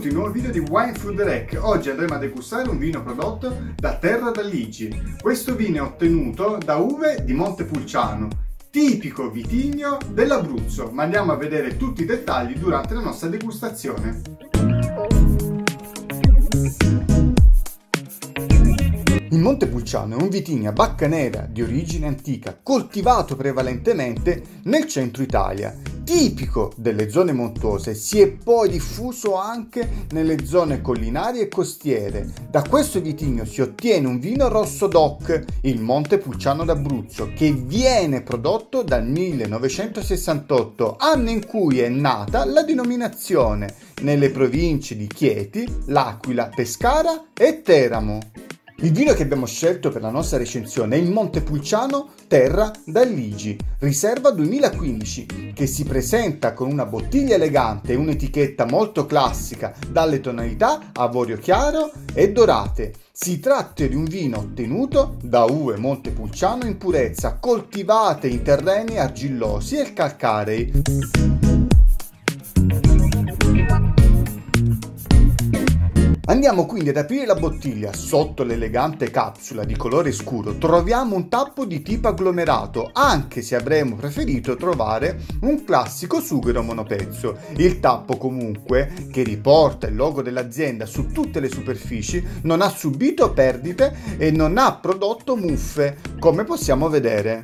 benvenuti in un nuovo video di Wine&Food Rec. Oggi andremo a degustare un vino prodotto da terra d'Aligi. Questo vino è ottenuto da uve di Montepulciano, tipico vitigno dell'Abruzzo, ma andiamo a vedere tutti i dettagli durante la nostra degustazione. Il Montepulciano è un vitigno a bacca nera di origine antica, coltivato prevalentemente nel centro Italia. Tipico delle zone montuose, si è poi diffuso anche nelle zone collinari e costiere. Da questo vitigno si ottiene un vino rosso DOC, il Montepulciano d'Abruzzo, che viene prodotto dal 1968, anno in cui è nata la denominazione, nelle province di Chieti, L'Aquila, Pescara e Teramo. Il vino che abbiamo scelto per la nostra recensione è il Montepulciano Terra d'Aligi, riserva 2015, che si presenta con una bottiglia elegante e un'etichetta molto classica dalle tonalità avorio chiaro e dorate. Si tratta di un vino ottenuto da uve Montepulciano in purezza, coltivate in terreni argillosi e calcarei. Andiamo quindi ad aprire la bottiglia. Sotto l'elegante capsula di colore scuro troviamo un tappo di tipo agglomerato, anche se avremmo preferito trovare un classico sughero monopezzo. Il tappo comunque, che riporta il logo dell'azienda su tutte le superfici, non ha subito perdite e non ha prodotto muffe, come possiamo vedere.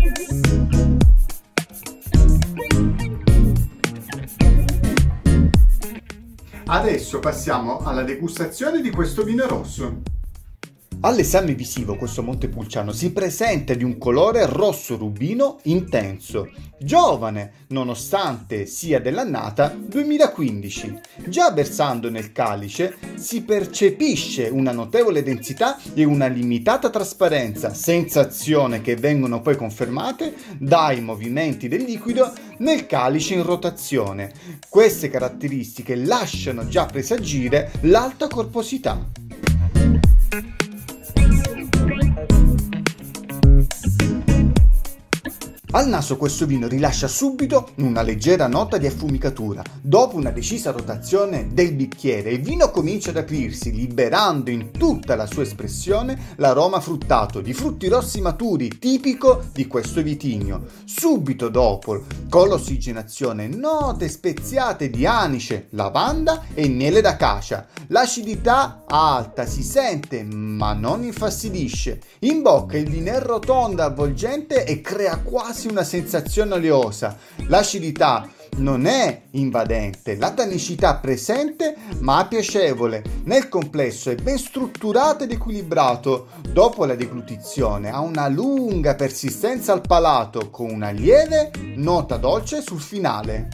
Adesso passiamo alla degustazione di questo vino rosso. All'esame visivo questo Montepulciano si presenta di un colore rosso rubino intenso, giovane nonostante sia dell'annata 2015. Già versando nel calice si percepisce una notevole densità e una limitata trasparenza, sensazione che vengono poi confermate dai movimenti del liquido nel calice in rotazione. Queste caratteristiche lasciano già presagire l'alta corposità. Al naso questo vino rilascia subito una leggera nota di affumicatura. Dopo una decisa rotazione del bicchiere, il vino comincia ad aprirsi, liberando in tutta la sua espressione l'aroma fruttato di frutti rossi maturi, tipico di questo vitigno. Subito dopo, con l'ossigenazione, note speziate di anice, lavanda e miele d'acacia. L'acidità alta si sente, ma non infastidisce. In bocca il vino è rotondo, avvolgente e crea quasi una sensazione oleosa. L'acidità non è invadente, la tannicità presente ma piacevole. Nel complesso è ben strutturato ed equilibrato. Dopo la deglutizione ha una lunga persistenza al palato con una lieve nota dolce sul finale.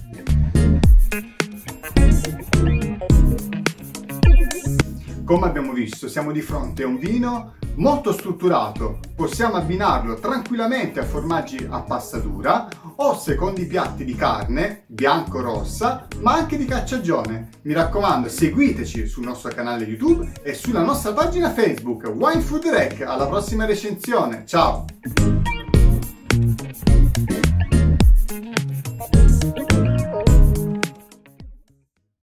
Come abbiamo visto, siamo di fronte a un vino molto strutturato. Possiamo abbinarlo tranquillamente a formaggi a passatura o secondo i piatti di carne, bianco o rossa, ma anche di cacciagione. Mi raccomando, seguiteci sul nostro canale YouTube e sulla nostra pagina Facebook Wine&Food Rec. Alla prossima recensione, ciao!